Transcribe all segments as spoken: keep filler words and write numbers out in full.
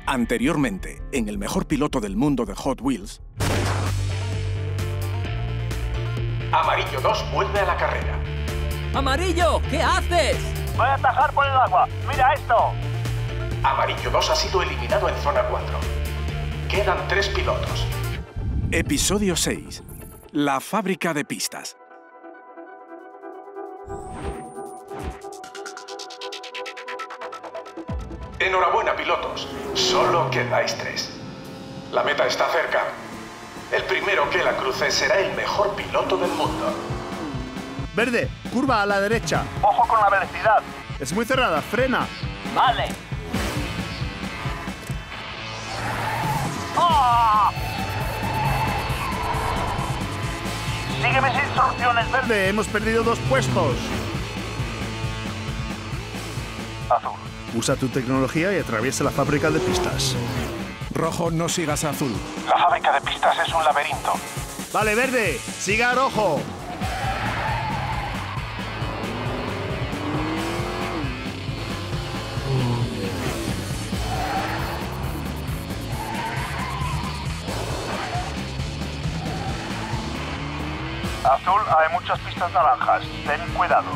Anteriormente, en el mejor piloto del mundo de Hot Wheels... Amarillo dos vuelve a la carrera. ¡Amarillo! ¿Qué haces? Voy a atajar por el agua. ¡Mira esto! Amarillo dos ha sido eliminado en zona cuatro. Quedan tres pilotos. Episodio seis. La fábrica de pistas. Enhorabuena, pilotos. Solo quedáis tres. La meta está cerca. El primero que la cruce será el mejor piloto del mundo. Verde, curva a la derecha. ¡Ojo con la velocidad! Es muy cerrada, frena. Vale. ¡Oh! Sigue mis instrucciones, Verde. Verde, hemos perdido dos puestos. Azul. Usa tu tecnología y atraviesa la fábrica de pistas. Rojo, no sigas a azul. La fábrica de pistas es un laberinto. Vale, Verde, siga a rojo. Azul, hay muchas pistas naranjas. Ten cuidado.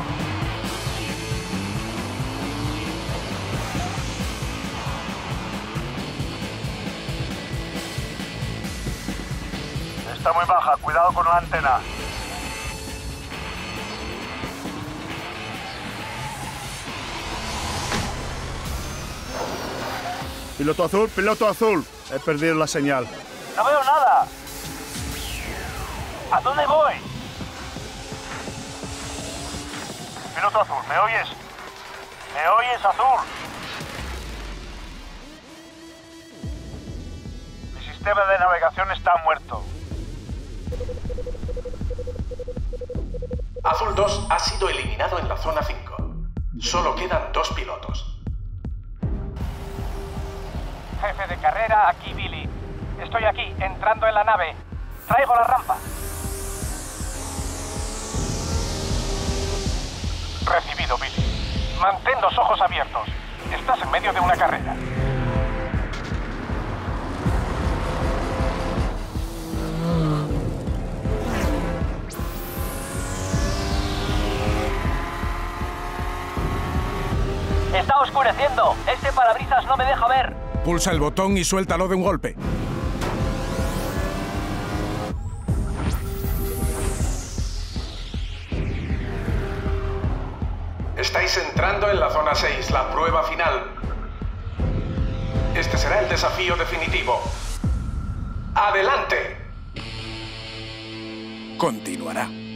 Está muy baja, cuidado con la antena. Piloto azul, piloto azul. He perdido la señal. No veo nada. ¿A dónde voy? Piloto azul, ¿me oyes? ¿Me oyes, azul? Mi sistema de navegación está muerto. Azul dos ha sido eliminado en la zona cinco. Solo quedan dos pilotos. Jefe de carrera, aquí Billy. Estoy aquí, entrando en la nave. Traigo la rampa. Recibido, Billy. Mantén los ojos abiertos. Estás en medio de una carrera. ¡Está oscureciendo! ¡Este parabrisas no me deja ver! Pulsa el botón y suéltalo de un golpe. Estáis entrando en la zona seis, la prueba final. Este será el desafío definitivo. ¡Adelante! Continuará.